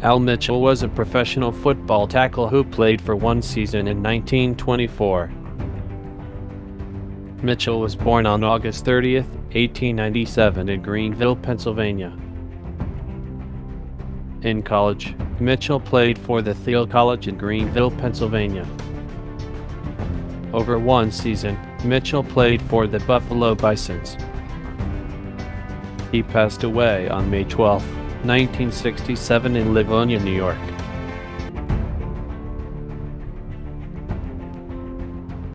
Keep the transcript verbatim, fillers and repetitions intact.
Al Mitchell was a professional football tackle who played for one season in nineteen twenty-four. Mitchell was born on August thirtieth, eighteen ninety-seven in Greenville, Pennsylvania. In college, Mitchell played for the Thiel College in Greenville, Pennsylvania. Over one season, Mitchell played for the Buffalo Bisons. He passed away on May twelfth, nineteen sixty-seven in Livonia, New York.